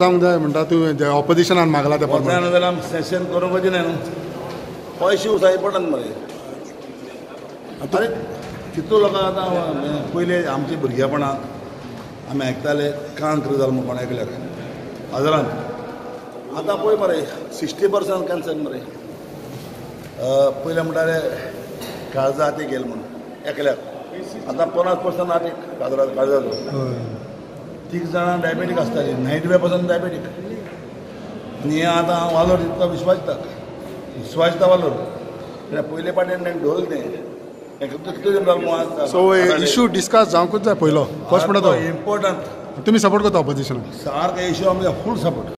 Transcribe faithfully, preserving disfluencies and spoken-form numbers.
सांग जाय म्हणटा तूं ऑपोजिशनान मागला त्या प्रमाणे जाणं जाल्यार सेशन करूंक न्हय न्हू पयशे उसाय इम्पॉर्टंट मरे अरे कितलो लोकांक आतां पयलीं आमच्या भुरगेपणांत आमी आयकताले कांक्र जालो म्हूण कोण आयकल्यार हजारांत आतां पळय मरे सिक्स्टी पर्संट कॅन्सर मरे पयलें म्हणटाले काळजा हाती गेल म्हणून एकल्याक आतां पन्नास पर्संट हाती काळजा काळजाचो तीग जाणां डायबेटीक आसताली नायन्टी पर्संट डायबेटीक आनी हें आतां हांव वालोर दिता विश्वासता विश्वासता वालोर कित्याक पयले पाटेन ढोल तें सो इश्यू डिस्कस जावंकूच जाय पयलो फर्स्ट म्हणटा तो इम्पॉर्टंट तुमी सपोर्ट करता ऑपोजिशनाक सारको इश्यू आमकां फूल सपोर्ट